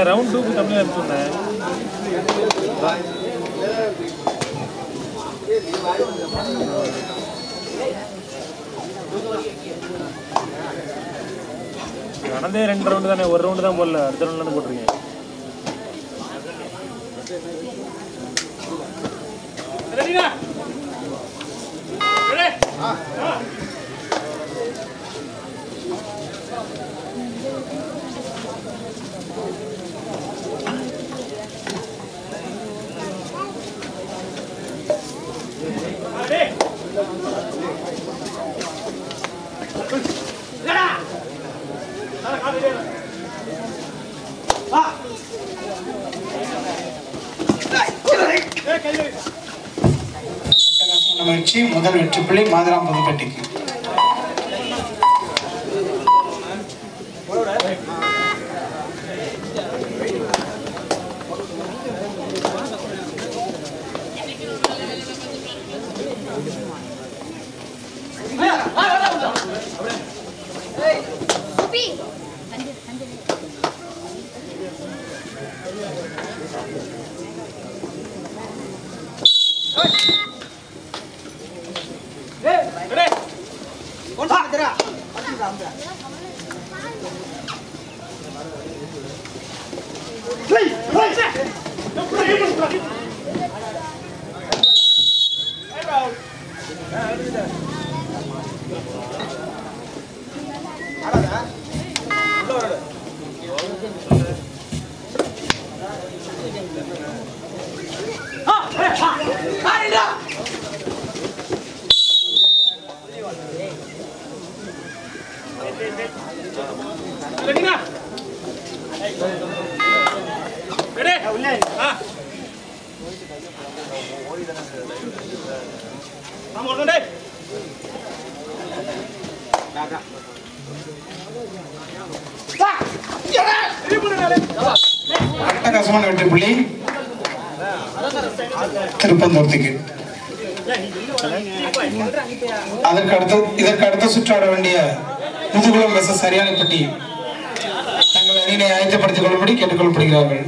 Round 2 க்கு தமிழ்ல அனுப்பிச்சேன். நடந்தே 2 ரவுண்ட் தானே, ஒரு ரவுண்ட் தான் போடல, அடுத்த ரவுண்ட்ல இருந்து போட்டுருக்கீங்க. ரெடிடா ரெடி முயற்சி முதல் வெற்றி புள்ளி மாதுராம் புதுப்பட்டிக்கு. அட்டகாசமான வெற்றி புள்ளி திருப்பந்தூர்த்திக்கு. இதற்கு அடுத்த சுற்றாட வேண்டிய முதுகுளம் வெச சரியானப்பட்டி தங்கள் அணியினை ஆயத்தப்படுத்திக் கொள்ளும்படி கேட்டுக்கொள்ளப்படுகிறார்கள்.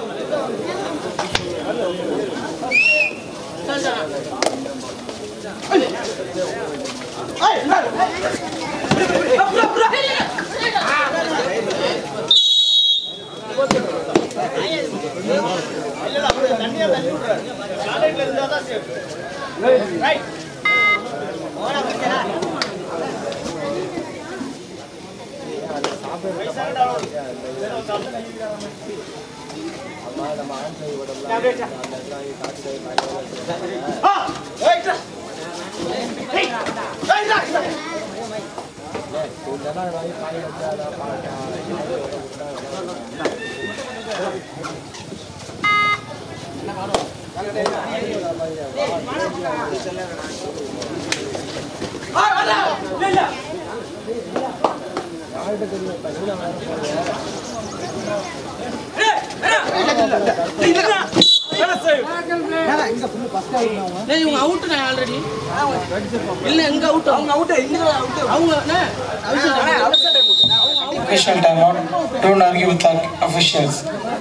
Official timeout. Don't argue with our officials.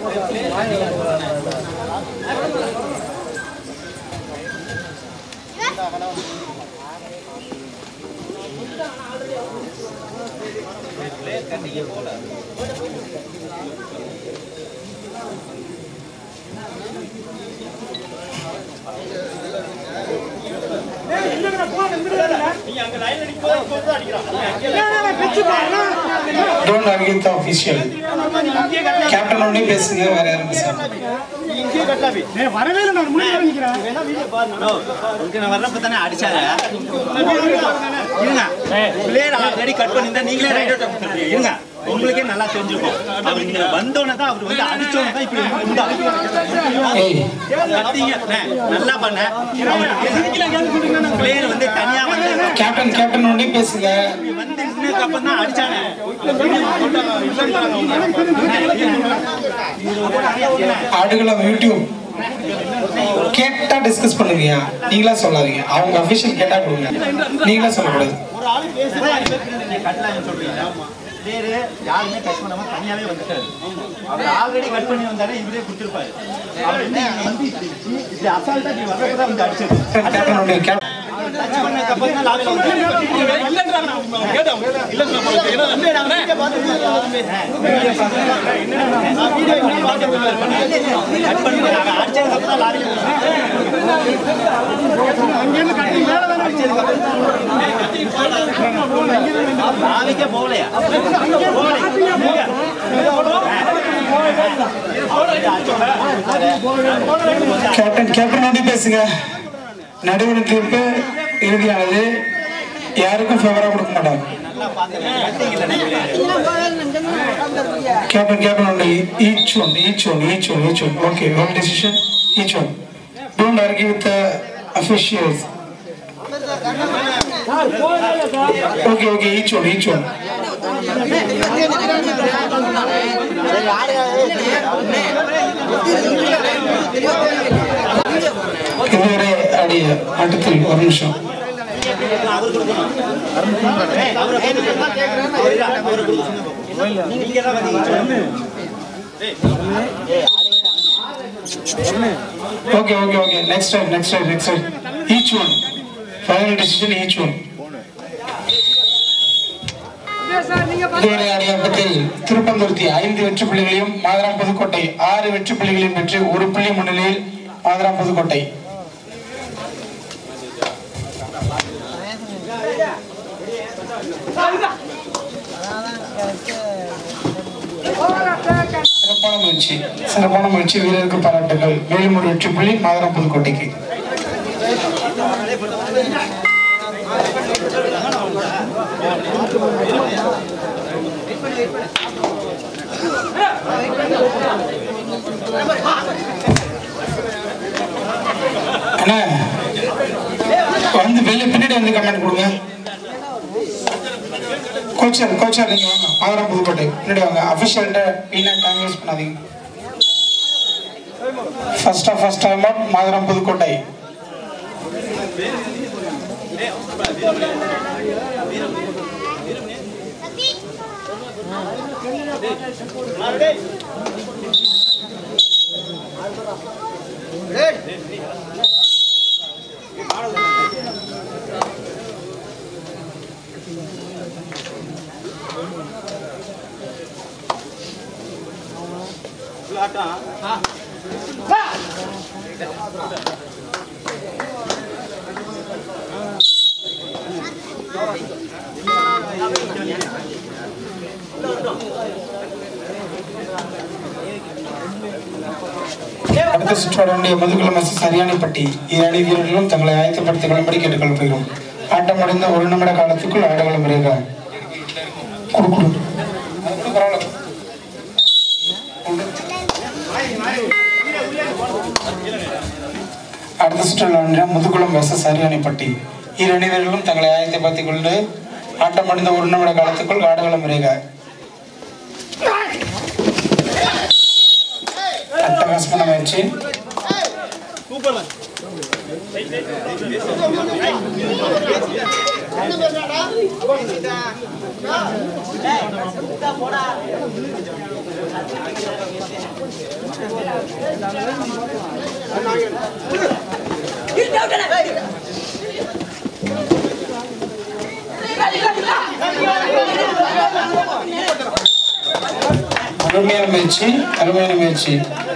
Don't argue with the official. Captain only பேசுங்க, வேற யாரும் பேசாதீங்க. இங்கே கட்டலாவி. நான் வரவே இல்ல, நான் முன்னாடி நிக்கிறேன். வேணா வீடியோ பாருங்க. உங்களுக்கு நான் வரப்ப தானே அடிச்சாங்க. இருங்க. பிளேயர் ஆல்ரெடி கட் பண்ணிருந்தா நீங்களே ரைட் அவுட் பண்ணுவீங்க. இருங்க. உங்களுக்கே நல்லா தெரிஞ்சிருக்கும். அவர் இங்க வந்தோனே தான் அவர் வந்து அடிச்சோனே தான் இப்படி இந்த கட்டிங்க. நல்லா பண்ண. பிளேயர் வந்து தனியா வந்து கேப்டன் ஒண்ணே பேசுங்க. வந்து இன்னும் அப்புறம் தான் அடிச்சாங்க. ஆடுகளம் யூடியூப் கேட்டா டிஸ்கஸ் பண்ணுவீங்க, நீங்களா சொல்லாதீங்க. அவங்க அபிஷியல் கேட்டா கொடுங்க, நீங்களா சொல்லக்கூடாது. ஒரு ஆளு பேசுறா கட்டலாம் சொல்றீங்க. பிளேயரு யாருமே டச் பண்ணாம தனியாவே வந்துட்டாரு. அவர் ஆல்ரெடி கட் பண்ணி வந்தாரு, இவரே கொடுத்துருப்பாரு. அவர் வந்து இப்படி அசால்ட்டா நீ வரப்பதான் வந்து அடிச்சது. டச் பண்ணதுக்கு அப்புறம் தான் லாபில வந்து லாபிக்கே போகலையா? கேப்டன் பேசுங்க. நடுவர் தீர்ப்பு இறுதியானது. யாருக்கும் ஃபேவரா கொடுக்க மாட்டாங்க. Captain only. Each one. Okay, one decision. Each one. Don't argue with the officials. Okay. Each one. இதுவரை அடிய ஆட்டத்தில் ஒரு நிமிஷம். Okay. Next time. Each one. Final decision each one. இதுவரை ஆடிய ஆட்டத்தில் திருப்பந்துருத்தி 5 வெற்றி புள்ளிகளையும் மாதராம் புதுக்கோட்டை 6 வெற்றி புள்ளிகளையும் பெற்று 1 புள்ளி முன்னிலையில் மாதராம் புதுக்கோட்டை. சிறப்பான முயற்சி வீரருக்கு பாராட்டுகள். மேலும் ஒரு வெற்றி புள்ளி மாதராம் புதுக்கோட்டைக்கு. வந்து வெளியே பின்னாடி வந்து கமெண்ட் கொடுங்க. கோச்சர் நீங்க வாங்க. மாதராம் புதுக்கோட்டை பின்னாடி வாங்க. அபிஷியல்ட்ட வீணா டைம் வேஸ்ட் பண்ணாதீங்க. ஃபர்ஸ்ட் டைம் அவுட் மாதராம் புதுக்கோட்டை. அடுத்த சுற்றாடைய முதுகுளம் சரியானிப்பட்டி இரு வீரர்களும் தங்களை ஆயத்தப்படுத்திக் கொள்ளும்படி கேட்டுக்கொள்ளப்படுகிறோம். ஆட்டம் முடிந்த 1 நிமிட காலத்துக்குள் ஆடுகளம் வருகிறார். அடுத்த சுற்றில் முதுகுளம் சரியானிப்பட்டி இரு வீரர்களும் தங்களை ஆயத்தப்படுத்திக் கொண்டு ஆட்டம் முடிந்த 1 நிமிட காலத்துக்குள் ஆடுகளம் வருகிறார். அட்டகாசமான முயற்சி. அருமையான முயற்சி.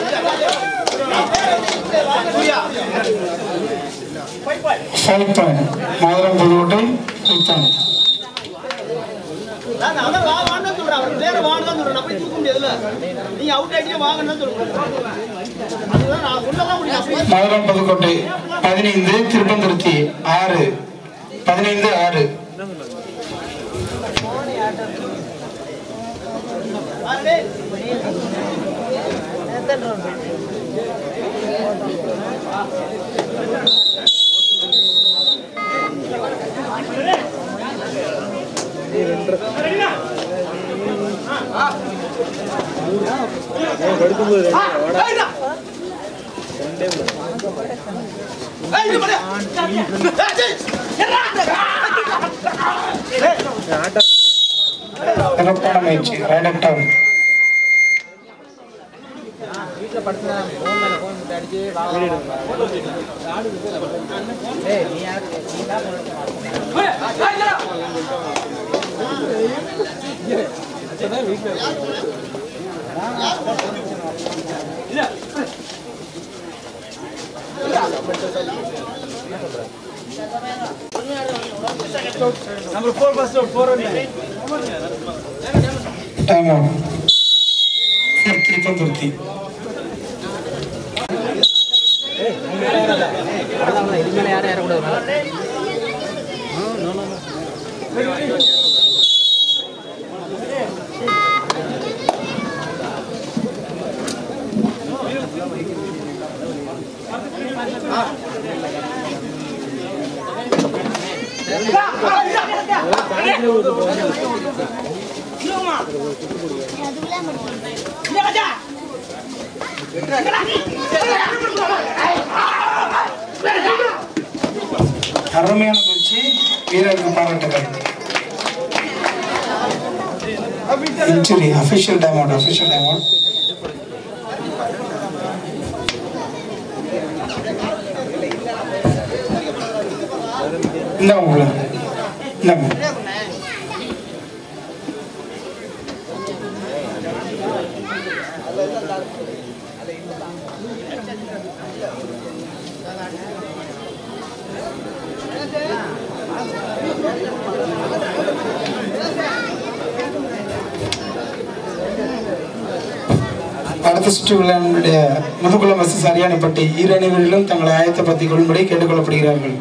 மாதராம் புதுக்கோட்டை மாதராம் புதுக்கோட்டை 15 திருப்பந்துருத்தி 6 15-6. சிறப்பான முயற்சி raider down. Number 4 bus stop 4 only. Time out. For Tirupandurthi. அருமையான முயற்சி, வீரருக்கு பாராட்டுகள். Injury, official time out, official time out. இந்த உங்களை இந்த அடுத்த சுற்று விளையாட்டுடைய முதுகுளம் வசி அரியானைப்பட்டி இரு அணிவரிலும் தங்களை ஆயத்தப்படுத்திக் கொள்ளும்படி கேட்டுக்கொள்ளப்படுகிறார்கள்.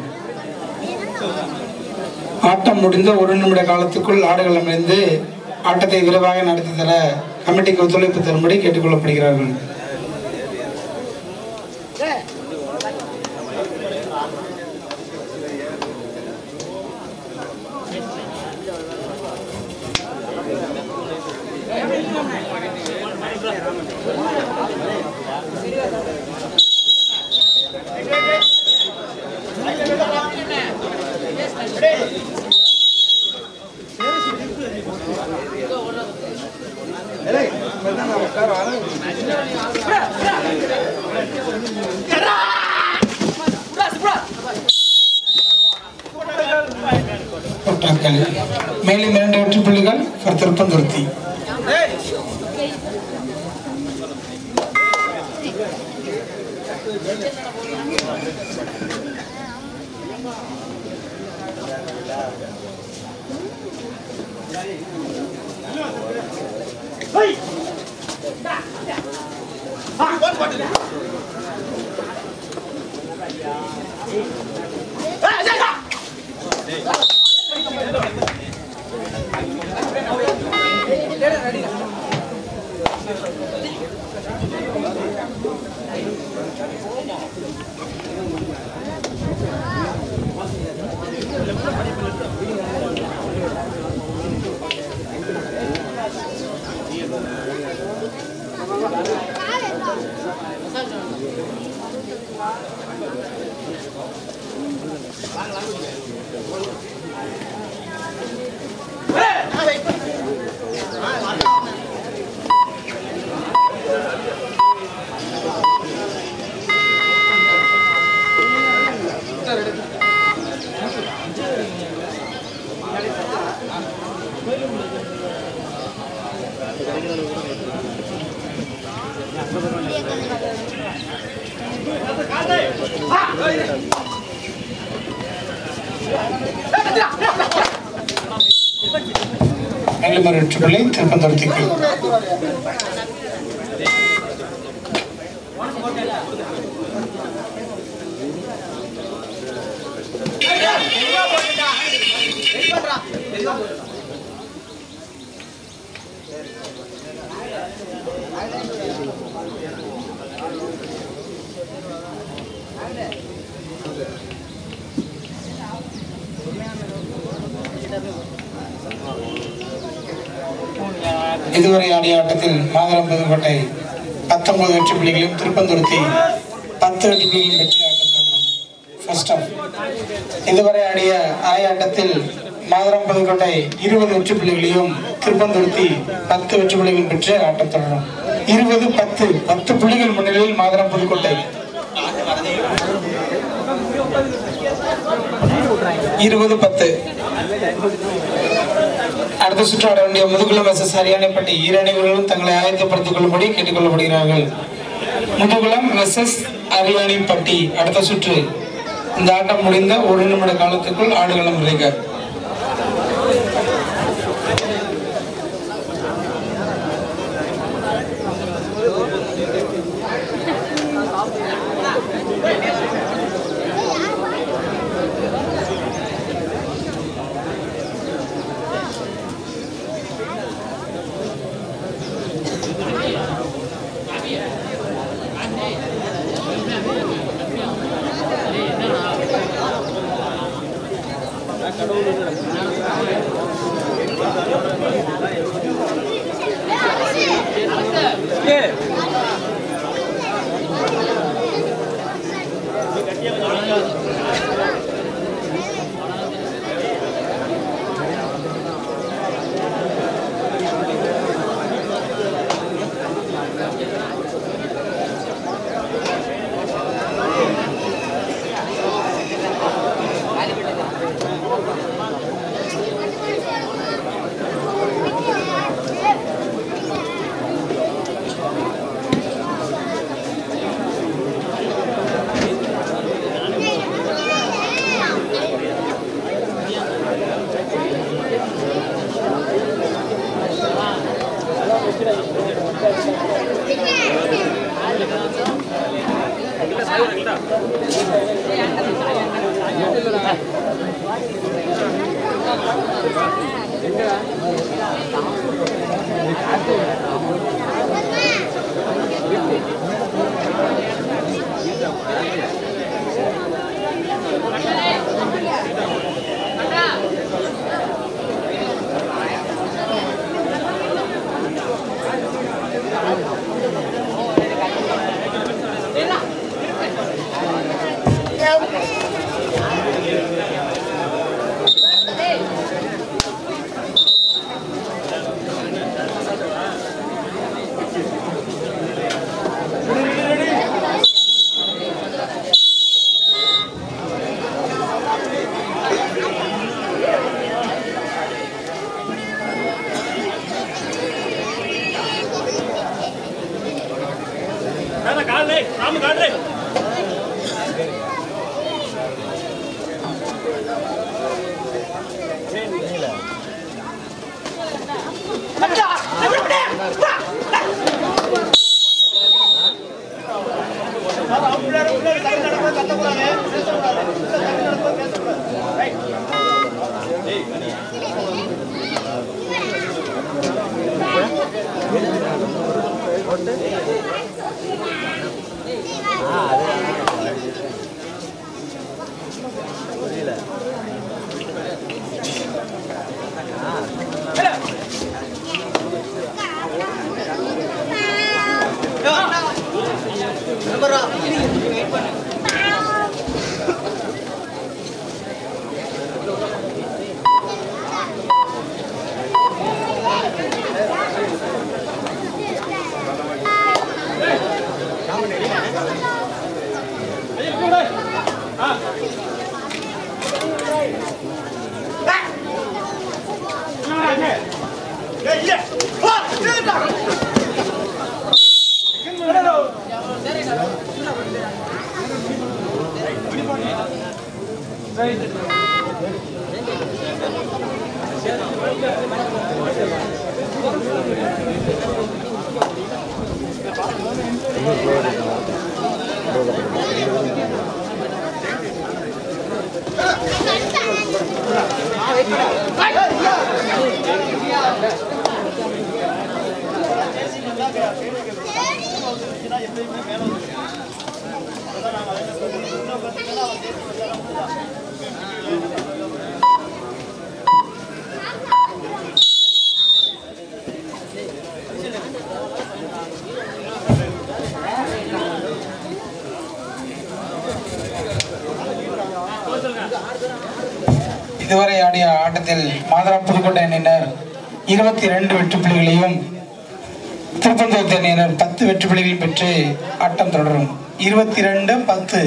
ஆட்டம் முடிந்த 1 நிமிட காலத்துக்குள் ஆடுகள் அமைந்து ஆட்டத்தை விரைவாக நடத்தி தர கமிட்டிக்கு ஒத்துழைப்பு தரும்படி கேட்டுக்கொள்ளப்படுகிறார்கள். மேலும் 2 வெற்றி புள்ளிகள் திருப்பந்துருத்தி. மேலும் வெற்றி புள்ளி திருப்பந்துருத்திக்கு. இதுவரை ஆடிய ஆட்டத்தில் மாதரம் புதுக்கோட்டை 19 வெற்றி புள்ளிகளையும் திருப்பந்துருத்தி 10 வெற்றி புள்ளிகளையும் பெற்று ஆட்டம் தொடரும். ஃபர்ஸ்ட் ஆஃப் இதுவரை ஆடிய ஆட்டத்தில் மாதரம் புதுக்கோட்டை 20 வெற்றி புள்ளிகளையும், திருப்பந்துருத்தி 10 வெற்றி புள்ளிகள் பெற்று ஆட்டத் தொடரும். 20-10 புள்ளிகள் முன்னிலையில் மாதரம் புதுக்கோட்டை. 20-10. அடுத்த சுற்று ஆட வேண்டிய முதுகுளம் வெர்சஸ் அரியானைப்பட்டி இரு அணிகளும் தங்களை ஆயத்தப்படுத்திக் கொள்ளும்படி கேட்டுக்கொள்ளப்படுகிறார்கள். முதுகுளம் வெர்சஸ் அரியானைப்பட்டி அடுத்த சுற்று. இந்த ஆட்டம் முடிந்த 1 நிமிட காலத்துக்குள் ஆடுகளம் விரைக. இதுவரை ஆடிய ஆட்டத்தில் மாதரா புதுக்கோட்டை அணியினர் 22 வெற்றி புள்ளிகளையும் திருப்பத்தூர் அணியினர் 10 வெற்றி புள்ளிகளையும் பெற்று ஆட்டம் தொடரும். 22-10.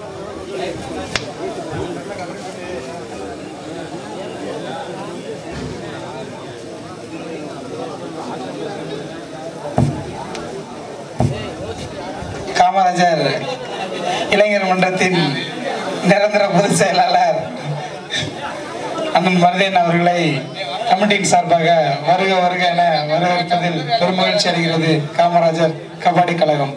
காமராஜர் இளைஞர் மன்றத்தின் நிரந்தர பொதுச் செயலாளர் அண்ணன் மருதேன் அவர்களை கமிட்டியின் சார்பாக வருக வருக என வரவேற்பதில் பெருமகிழ்ச்சி அடைகிறது காமராஜர் கபடி கழகம்.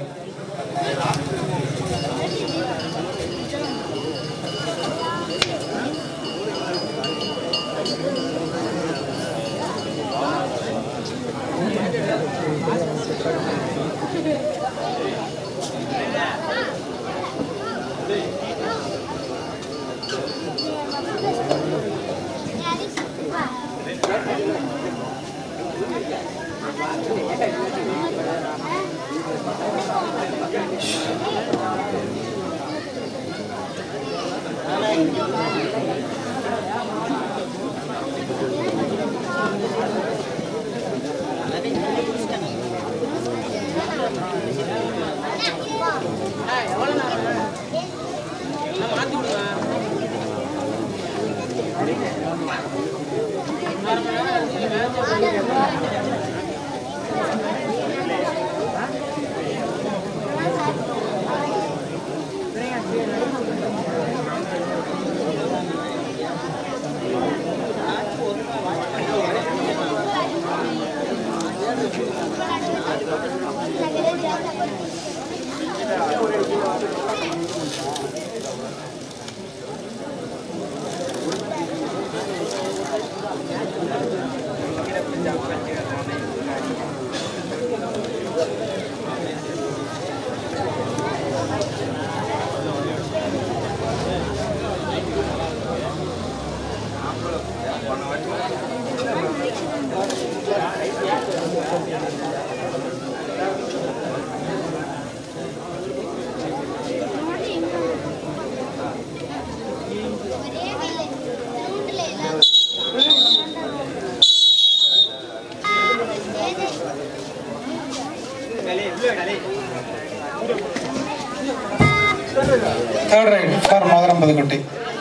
Third right for Madaram Pudukkottai.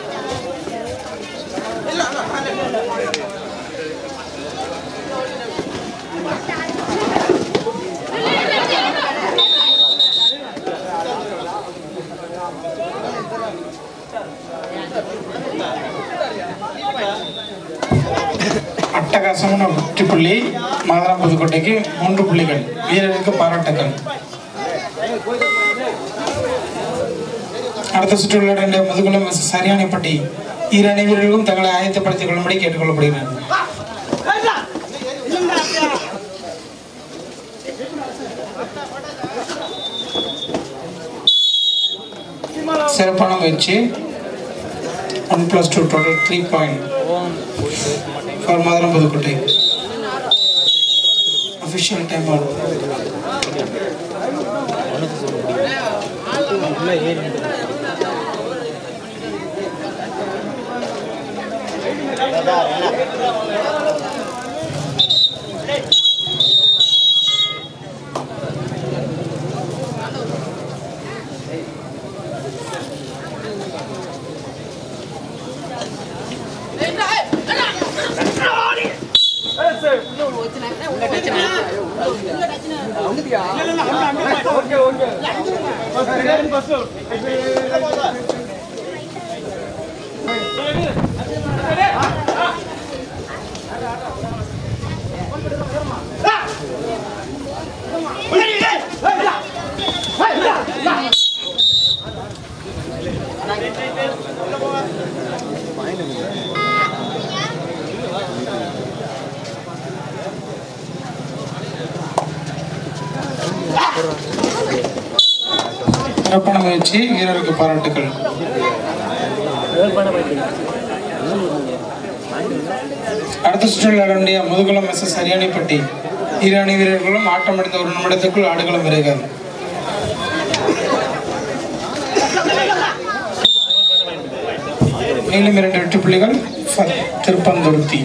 அட்டகாசமான வெற்றி புள்ளி மாதரம் புதுக்கோட்டைக்கு 3 புள்ளிகள். வீரருக்கு பாராட்டுக்கள். அடுத்த சுற்று விளையாட முதுகுளம் வெர்சஸ் அரியானைப்பட்டி இரு அணி வீரர்களும் தங்களை ஆயத்தப்படுத்திக் கொள்ளும்படி கேட்டுக்கொள்ளப்படுகிறார். சிறப்பான முயற்சி. 1+2 total 3 point for Madaram Pudukkottai. Official timeout. சிறப்பான முயற்சி. வீரருக்கு பாராட்டுக்கள். அடுத்த சுற்றில் விளையாட முதுகுளம் வெர்சஸ் அரியானைப்பட்டி இரு அணி வீரர்களும் ஆட்டமடைந்த 1 நிமிடத்திற்குள் ஆடுகளம் இறங்காது. மேலும் 2 வெற்றி புள்ளிகள் திருப்பந்துருத்தி.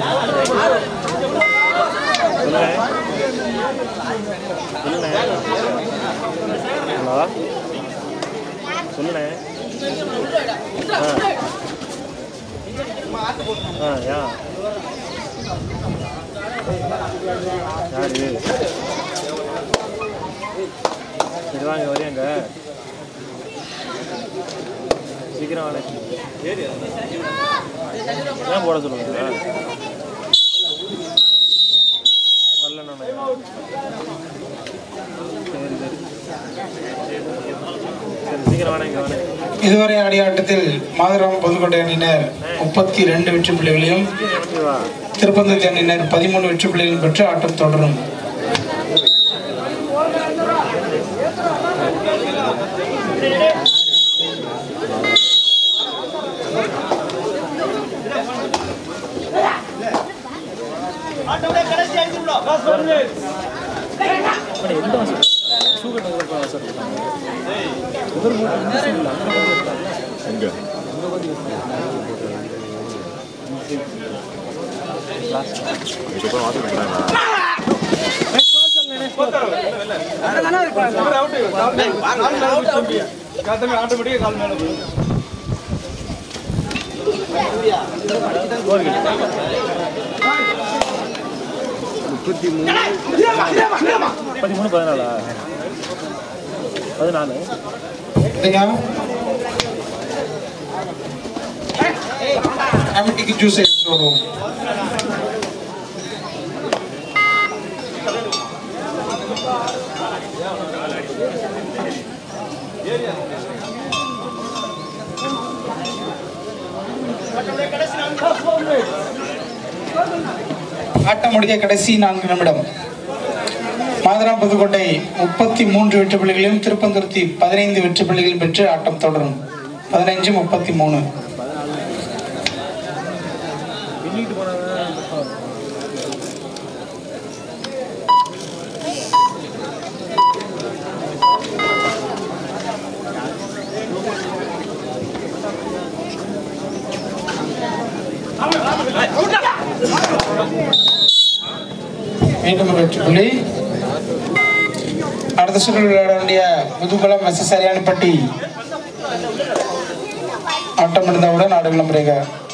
சரி வாங்க வரையாங்க சீக்கிரம் வாங்க என்ன போட சொல்லுங்க வரலண்ணா சரி சரி சீக்கிரம் வாங்க வாங்க. இதுவரை ஆடிய ஆட்டத்தில் மாதுராம் புதுக்கோட்டை அணியினர் 32 வெற்றி புள்ளிகளையும் திருப்பந்தூர் அணியினர் 13 வெற்றி புள்ளிகளையும் பெற்று ஆட்டம் தொடரும். ஜூஸ் எடுத்துருவோம். ஆட்டம் முடிய கடைசி 4 நிமிடம். மாதுராம் புதுக்கோட்டை 33 வெற்றி புள்ளிகளையும் திருப்பந்துருத்தி 15 வெற்றி புள்ளிகளையும் பெற்று ஆட்டம் தொடரும். 15-33. மீண்டும் வெற்றி புள்ளி. அடுத்த சுற்றில் விளையாட வேண்டிய முதுகுளம் மெசஸ் அரியாணிப்பட்டி ஆட்டம் முடிந்தவுடன் ஆடு விளம்பரேக.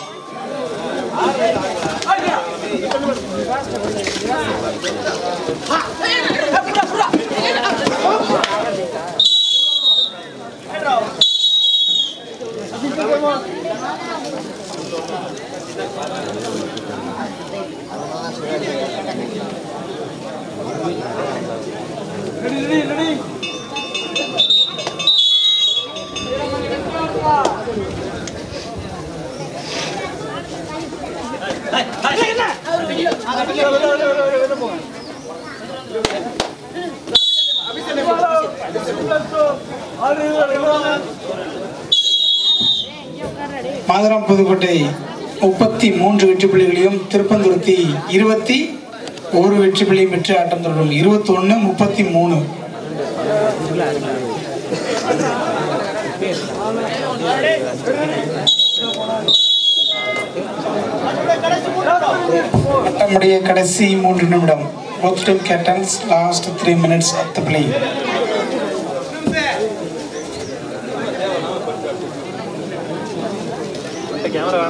மாதுராம் புதுக்கோட்டை 33 வெற்றி புள்ளிகளையும் திருப்பந்துருத்தி 21 வெற்றி புள்ளியும் பெற்று ஆட்டம் தொடரும். 21-33. ஆட்டமுடைய கடைசி 3 நிமிடம். Both team captains last 3 minutes of the play. Camera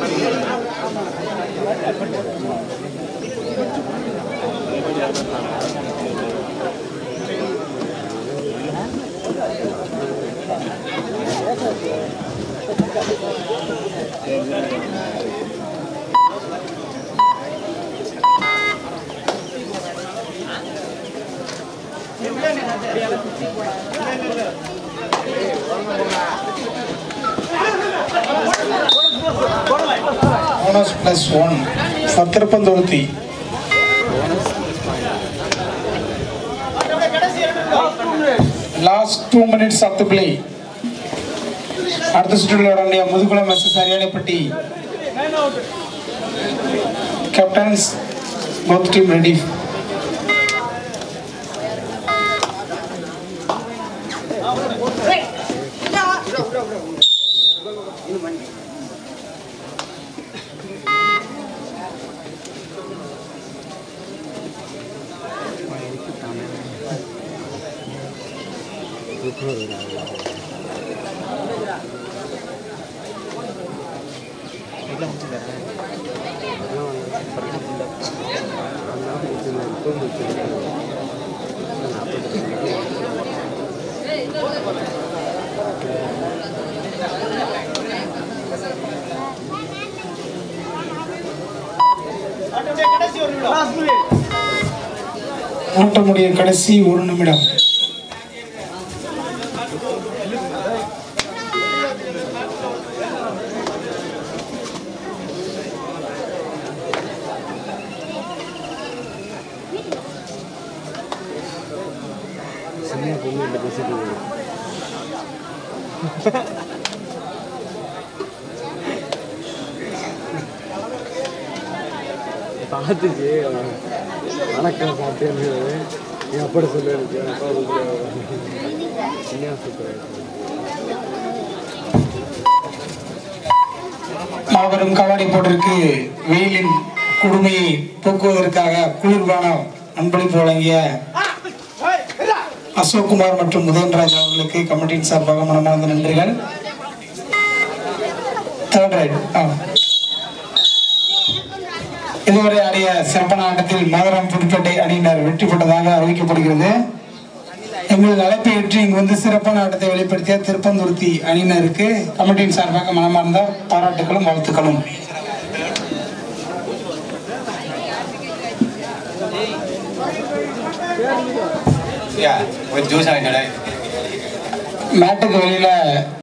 Bonus +1 for Tirupandurthi. Last 2 minutes of the play. அடுத்த சுற்றில் விளையாட முதுகுளம் மெசஸ் Ariyanipatti captains both team ready. ஓட்டமுடைய கடைசி 1 நிமிடம். பார்த்துச்சு வணக்கம் சாப்பிட்டேன்னு என் அப்படி சொல்லிருக்கு மாபெரும் கபாடி போட்டிற்கு வெயிலின் கொடுமையை போக்குவதற்காக குளிர்பான அன்பளிப்பு வழங்கிய அசோக்குமார் மற்றும் உதயன்ராஜ் அவர்களுக்கு கமிட்டியின் சார்பாக மனமார்ந்த நன்றிகள். Third right. இதுவரை ஆடிய சிறப்பான ஆட்டத்தில் மாதரம் புதுப்பேட்டை அணியினர் வெற்றி பெற்றதாக அறிவிக்கப்படுகிறது. எங்களது அழைப்பை ஏற்று இங்கு வந்து சிறப்பான ஆட்டத்தை வெளிப்படுத்திய திருப்பந்துருத்தி அணியினருக்கு கமிட்டியின் சார்பாக மனமார்ந்த பாராட்டுகளும் வாழ்த்துக்களும். மேட்டுக்கு வெளியில